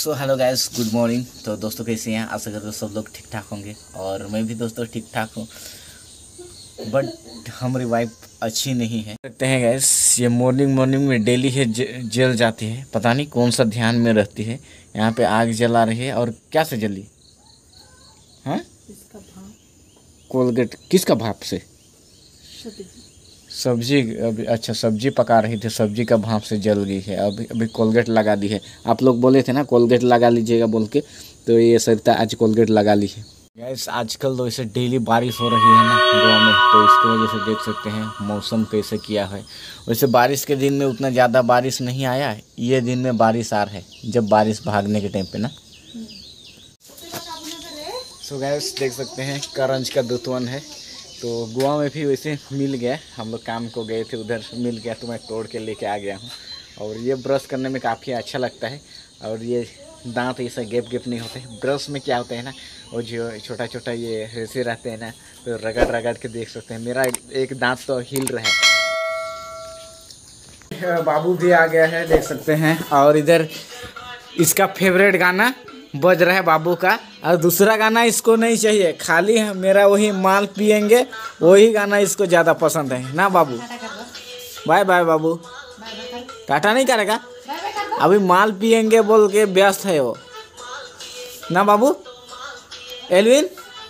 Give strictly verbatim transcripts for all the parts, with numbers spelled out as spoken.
सो hello guys, good morning. तो दोस्तों कैसे हैं? आशा करते हो सब लोग ठीक ठाक होंगे और मैं भी दोस्तों ठीक ठाक हूँ, बट हमारी वाइफ अच्छी नहीं है। देखते हैं गाइस, ये मॉर्निंग मॉर्निंग में डेली है जल जाती है, पता नहीं कौन सा ध्यान में रहती है। यहाँ पे आग जला रही है और क्या से जली? हाँ, कोलगेट किसका भाप से? सब्जी। अभी अच्छा सब्जी पका रही थी, सब्जी का भाप से जल गई है। अभी अभी कोलगेट लगा दी है। आप लोग बोले थे ना कोलगेट लगा लीजिएगा बोल के, तो ये सरिता आज कोलगेट लगा ली है। गैस आजकल तो ऐसे डेली बारिश हो रही है ना गोवा में, तो इसकी वजह से देख सकते हैं मौसम कैसे किया है। वैसे बारिश के दिन में उतना ज़्यादा बारिश नहीं आया है, ये दिन में बारिश आ रहा है, जब बारिश भागने के टाइम पे ना। सो गैस देख सकते हैं करंज का दुतवन है, तो गोवा में भी वैसे मिल गया। हम लोग काम को गए थे, उधर मिल गया तो मैं तोड़ के लेके आ गया हूँ। और ये ब्रश करने में काफ़ी अच्छा लगता है, और ये दांत ऐसा गैप गैप नहीं होते। ब्रश में क्या होता है ना, वो जो छोटा छोटा ये रेसे रहते हैं ना, तो रगड़ रगड़ के देख सकते हैं। मेरा एक दांत तो हिल रहा है। बाबू भी आ गया है देख सकते हैं, और इधर इसका फेवरेट गाना बज रहा है बाबू का, और दूसरा गाना इसको नहीं चाहिए, खाली मेरा वही माल पिएंगे वही गाना इसको ज़्यादा पसंद है ना बाबू। बाय बाय बाबू, टाटा नहीं करेगा, अभी माल पिएंगे बोल के व्यस्त है वो ना बाबू। एलविन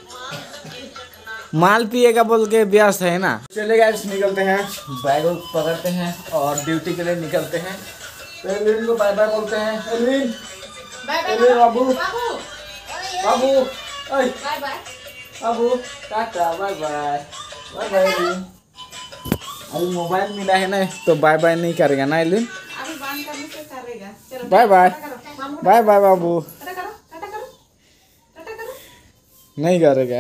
माल पिएगा बोल के व्यस्त है ना। चले गाइस निकलते हैं, बैग पकड़ते हैं और ड्यूटी के लिए निकलते हैं। तो एलविन को बाय बाय बोलते हैं। एलविन एलविन बाबू बाबू बाय बाय बाबू, टाटा बाय बाय बाय बाय। अभी मोबाइल मिला है ना, तो बाय बाय नहीं करेगा ना Elvin. Bye bye bye bye बाबू, नहीं करेगा।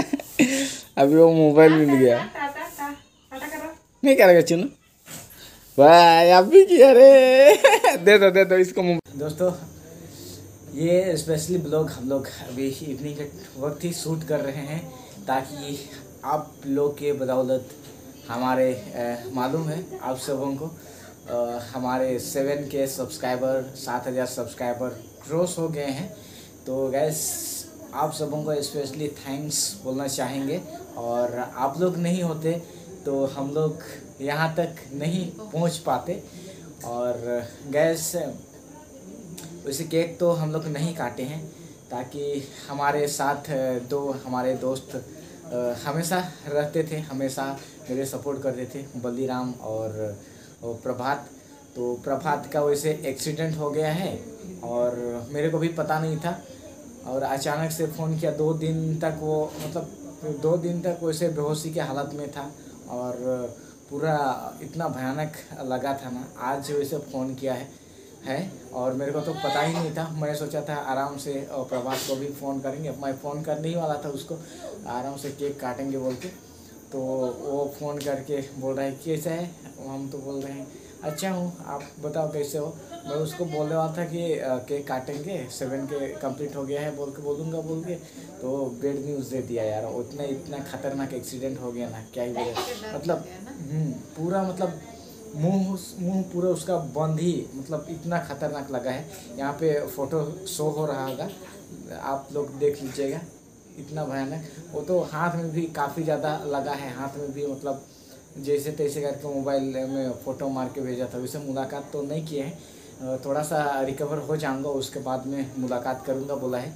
अभी वो मोबाइल मिल गया, नहीं करेगा चुनो। बाय अभी किया रे। दे दो दे दो इसको मोबाइल। दोस्तों ये स्पेशली ब्लॉग हम लोग अभी इवनिंग के वक्त ही शूट कर रहे हैं, ताकि आप लोग के बदौलत हमारे मालूम है आप सबों को आ, हमारे सेवन के सब्सक्राइबर सात हज़ार सब्सक्राइबर क्रॉस हो गए हैं। तो गैस आप सबों को स्पेशली थैंक्स बोलना चाहेंगे, और आप लोग नहीं होते तो हम लोग यहाँ तक नहीं पहुँच पाते। और गैस वैसे केक तो हम लोग नहीं काटे हैं, ताकि हमारे साथ दो हमारे दोस्त हमेशा रहते थे, हमेशा मेरे सपोर्ट करते थे, बलीराम और प्रभात। तो प्रभात का वैसे एक्सीडेंट हो गया है और मेरे को भी पता नहीं था, और अचानक से फ़ोन किया। दो दिन तक वो मतलब दो दिन तक वैसे बेहोशी के हालत में था, और पूरा इतना भयानक लगा था ना। आज वैसे फ़ोन किया है है और मेरे को तो पता ही नहीं था। मैं सोचा था आराम से और प्रभात को भी फ़ोन करेंगे, मैं फ़ोन करने ही वाला था उसको, आराम से केक काटेंगे बोल के। तो वो फ़ोन करके बोल रहा है कैसा है, हम तो बोल रहे हैं अच्छा हूँ, आप बताओ कैसे हो। मैं उसको बोलने वाला था कि केक काटेंगे, सेवन के कंप्लीट हो गया है बोल के बोलूँगा बोल के, तो बेड न्यूज़ दे दिया यार। उतना इतना खतरनाक एक्सीडेंट हो गया ना, क्या ही बोले। मतलब पूरा मतलब मुंह मुंह पूरा उसका बंद ही, मतलब इतना खतरनाक लगा है। यहाँ पे फ़ोटो शो हो रहा होगा, आप लोग देख लीजिएगा, इतना भयानक। वो तो हाथ में भी काफ़ी ज़्यादा लगा है, हाथ में भी मतलब जैसे तैसे करके मोबाइल में फ़ोटो मार के भेजा था। वैसे मुलाकात तो नहीं किए हैं, थोड़ा सा रिकवर हो जाऊँगा उसके बाद में मुलाकात करूँगा बोला है।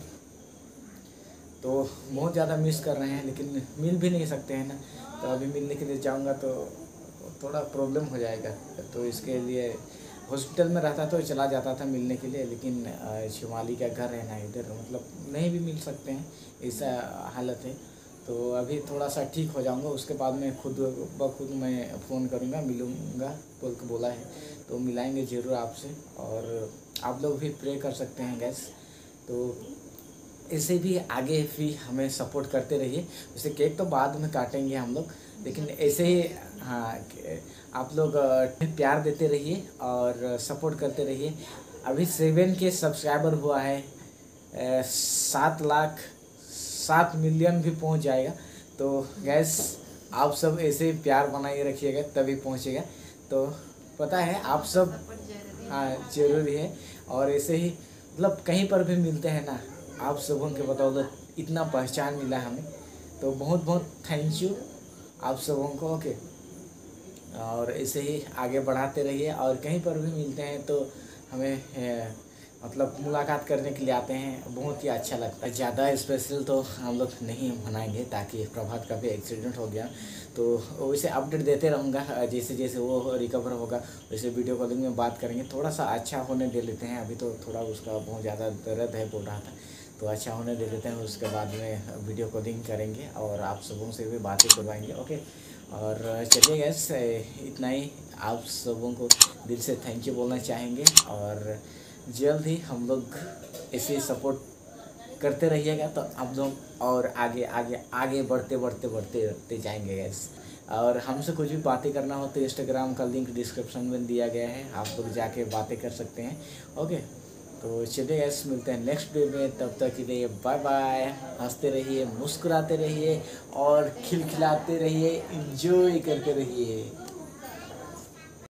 तो बहुत ज़्यादा मिस कर रहे हैं, लेकिन मिल भी नहीं सकते हैं ना, तो अभी मिलने के लिए जाऊँगा तो थोड़ा प्रॉब्लम हो जाएगा। तो इसके लिए हॉस्पिटल में रहता तो चला जाता था मिलने के लिए, लेकिन शिवाली का घर है ना इधर, मतलब नहीं भी मिल सकते हैं, ऐसा हालत है। तो अभी थोड़ा सा ठीक हो जाऊंगा, उसके बाद में खुद ब खुद मैं फ़ोन करूंगा, मिलूंगा बोल के बोला है, तो मिलाएंगे ज़रूर आपसे। और आप लोग भी प्रे कर सकते हैं गैस। तो ऐसे भी आगे भी हमें सपोर्ट करते रहिए। वैसे केक तो बाद में काटेंगे हम लोग, लेकिन ऐसे ही हाँ आप लोग प्यार देते रहिए और सपोर्ट करते रहिए। अभी सेवन के सब्सक्राइबर हुआ है, सात लाख सात मिलियन भी पहुंच जाएगा। तो गैस आप सब ऐसे प्यार बनाए रखिएगा, तभी पहुंचेगा। तो पता है आप सब हाँ जरूरी है, और ऐसे ही मतलब कहीं पर भी मिलते हैं ना, आप सबों के बदौलत इतना पहचान मिला हमें, तो बहुत बहुत थैंक यू आप सबों को। ओके, और ऐसे ही आगे बढ़ाते रहिए, और कहीं पर भी मिलते हैं तो हमें ए, मतलब मुलाकात करने के लिए आते हैं, बहुत ही अच्छा लगता है। ज़्यादा स्पेशल तो हम लोग नहीं मनाएंगे, ताकि प्रभात का भी एक्सीडेंट हो गया, तो वैसे अपडेट देते रहूँगा, जैसे जैसे वो रिकवर होगा वैसे वीडियो कॉलिंग में बात करेंगे। थोड़ा सा अच्छा होने दे लेते हैं, अभी तो थोड़ा उसका बहुत ज़्यादा दर्द है बोल रहा था, तो अच्छा होने दे देते हैं, उसके बाद में वीडियो कॉलिंग करेंगे और आप सबों से भी बातें करवाएंगे। ओके, और चलिए गैस, इतना ही। आप सबों को दिल से थैंक यू बोलना चाहेंगे, और जल्द ही हम लोग ऐसे सपोर्ट करते रहिएगा तो आप लोग और आगे आगे आगे बढ़ते बढ़ते बढ़ते बढ़ते जाएंगे गैस। और हमसे कुछ भी बातें करना हो तो इंस्टाग्राम का लिंक डिस्क्रिप्शन में दिया गया है, आप लोग जाके बातें कर सकते हैं। ओके, तो चलिए गैस, मिलते हैं नेक्स्ट वीडियो में, तब तक के लिए बाय बाय। हंसते रहिए, मुस्कुराते रहिए और खिलखिलाते रहिए, एंजॉय करते रहिए।